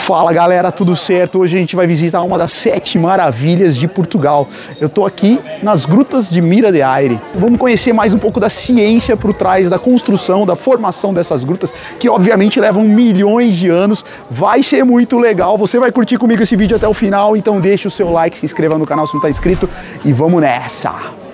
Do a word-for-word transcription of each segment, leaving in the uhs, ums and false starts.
Fala galera, tudo certo? Hoje a gente vai visitar uma das sete maravilhas de Portugal. Eu tô aqui nas grutas de Mira de Aire. Vamos conhecer mais um pouco da ciência por trás da construção, da formação dessas grutas, que obviamente levam milhões de anos. Vai ser muito legal, você vai curtir comigo esse vídeo até o final, então deixa o seu like, se inscreva no canal se não está inscrito e vamos nessa!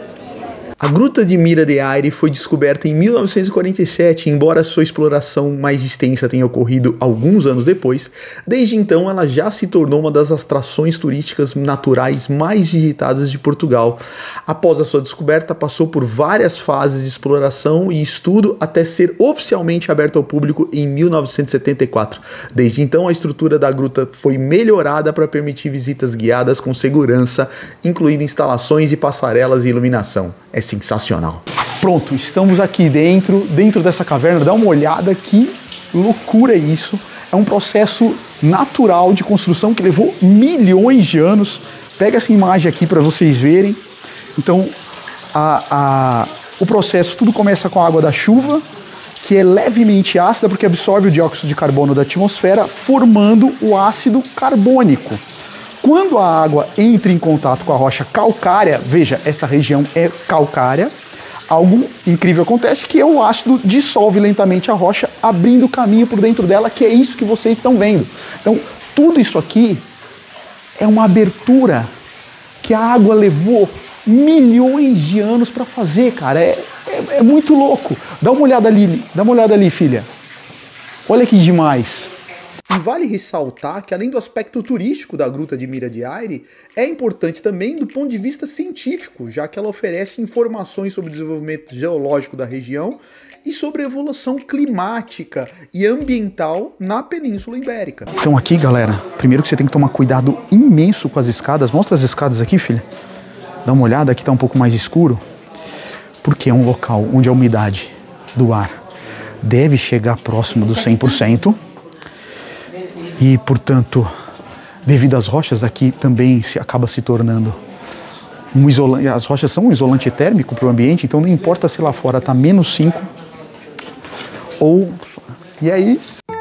A Gruta de Mira de Aire foi descoberta em mil novecentos e quarenta e sete, embora sua exploração mais extensa tenha ocorrido alguns anos depois. Desde então, ela já se tornou uma das atrações turísticas naturais mais visitadas de Portugal. Após a sua descoberta, passou por várias fases de exploração e estudo até ser oficialmente aberta ao público em mil novecentos e setenta e quatro. Desde então, a estrutura da gruta foi melhorada para permitir visitas guiadas com segurança, incluindo instalações e passarelas e iluminação. É sensacional. Pronto, estamos aqui dentro, dentro dessa caverna. Dá uma olhada, que loucura é isso. É um processo natural de construção que levou milhões de anos. Pega essa imagem aqui para vocês verem. Então, a, a, o processo, tudo começa com a água da chuva, que é levemente ácida porque absorve o dióxido de carbono da atmosfera, formando o ácido carbônico. Quando a água entra em contato com a rocha calcária, veja, essa região é calcária, algo incrível acontece, que é o ácido dissolve lentamente a rocha, abrindo caminho por dentro dela, que é isso que vocês estão vendo. Então, tudo isso aqui é uma abertura que a água levou milhões de anos para fazer, cara. É, é, é muito louco. Dá uma olhada ali, dá uma olhada ali, filha. Olha que demais. E vale ressaltar que, além do aspecto turístico da Gruta de Mira de Aire, é importante também do ponto de vista científico, já que ela oferece informações sobre o desenvolvimento geológico da região e sobre a evolução climática e ambiental na Península Ibérica. Então aqui, galera, primeiro que você tem que tomar cuidado imenso com as escadas. Mostra as escadas aqui, filha. Dá uma olhada, aqui tá um pouco mais escuro, porque é um local onde a umidade do ar deve chegar próximo dos cem por cento. E, portanto, devido às rochas aqui também se acaba se tornando um isolante. As rochas são um isolante térmico para o ambiente, então não importa se lá fora está menos cinco ou... E aí...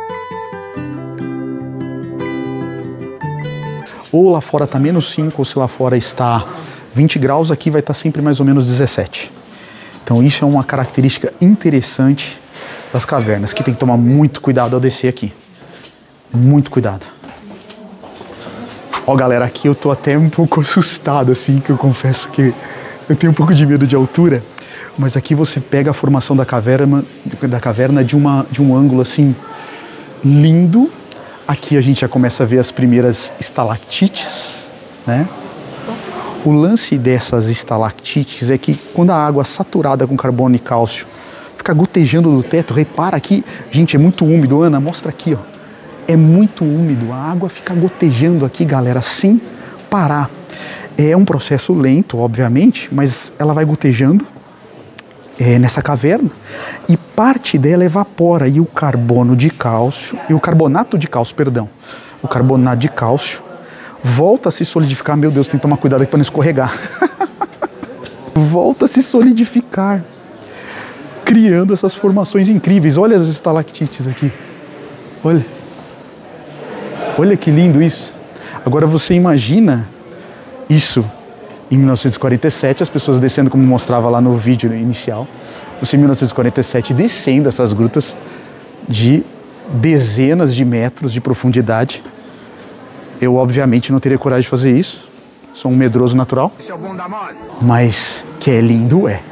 Ou lá fora está menos cinco, ou se lá fora está vinte graus, aqui vai estar sempre mais ou menos dezessete. Então isso é uma característica interessante das cavernas, que tem que tomar muito cuidado ao descer aqui. Muito cuidado. Ó, galera, aqui eu tô até um pouco assustado, assim, que eu confesso que eu tenho um pouco de medo de altura, mas aqui você pega a formação da caverna, da caverna de, uma, de um ângulo, assim, lindo. Aqui a gente já começa a ver as primeiras estalactites, né? O lance dessas estalactites é que quando a água saturada com carbono e cálcio fica gotejando do teto, repara aqui, gente, é muito úmido. Ana, mostra aqui, ó. É muito úmido, a água fica gotejando aqui, galera, sem parar. É um processo lento, obviamente, mas ela vai gotejando é, nessa caverna e parte dela evapora, e o carbono de cálcio, e o carbonato de cálcio, perdão, o carbonato de cálcio volta a se solidificar. Meu Deus, tem que tomar cuidado aqui para não escorregar. Volta a se solidificar, criando essas formações incríveis. Olha as estalactites aqui, olha. Olha que lindo isso. Agora você imagina isso em mil novecentos e quarenta e sete, as pessoas descendo, como mostrava lá no vídeo inicial. Você em mil novecentos e quarenta e sete descendo essas grutas de dezenas de metros de profundidade. Eu obviamente não teria coragem de fazer isso. Sou um medroso natural. Esse é o bom da moda. Mas que é lindo, é.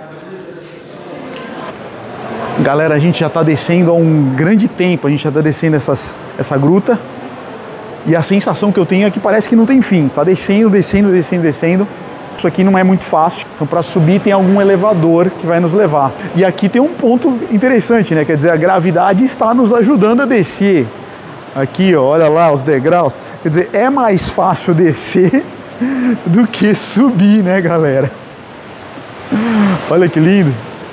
Galera, a gente já está descendo há um grande tempo. A gente já está descendo essas, essa gruta. E a sensação que eu tenho é que parece que não tem fim. Tá descendo, descendo, descendo, descendo. Isso aqui não é muito fácil. Então, para subir tem algum elevador que vai nos levar. E aqui tem um ponto interessante, né? Quer dizer, a gravidade está nos ajudando a descer. Aqui, ó, olha lá os degraus. Quer dizer, é mais fácil descer do que subir, né, galera? Olha que lindo.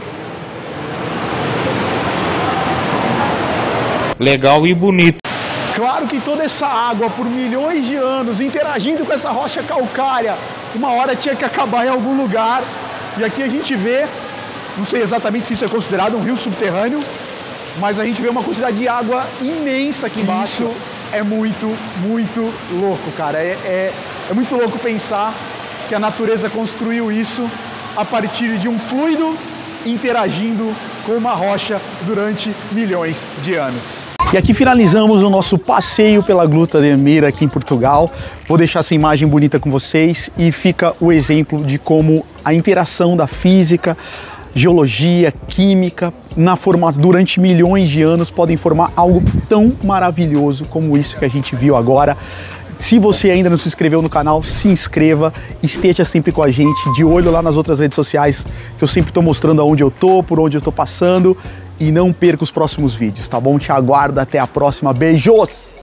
Legal e bonito. Claro que toda essa água, por milhões de anos, interagindo com essa rocha calcária, uma hora tinha que acabar em algum lugar. E aqui a gente vê, não sei exatamente se isso é considerado um rio subterrâneo, mas a gente vê uma quantidade de água imensa aqui embaixo. Isso é muito, muito louco, cara. É, é, é muito louco pensar que a natureza construiu isso a partir de um fluido interagindo com uma rocha durante milhões de anos. E aqui finalizamos o nosso passeio pela Gruta de Mira aqui em Portugal. Vou deixar essa imagem bonita com vocês e fica o exemplo de como a interação da física, geologia, química, na forma, durante milhões de anos podem formar algo tão maravilhoso como isso que a gente viu agora. Se você ainda não se inscreveu no canal, se inscreva, esteja sempre com a gente, de olho lá nas outras redes sociais, que eu sempre estou mostrando aonde eu tô, por onde eu estou passando, e não perca os próximos vídeos, tá bom? Te aguardo, até a próxima, beijos!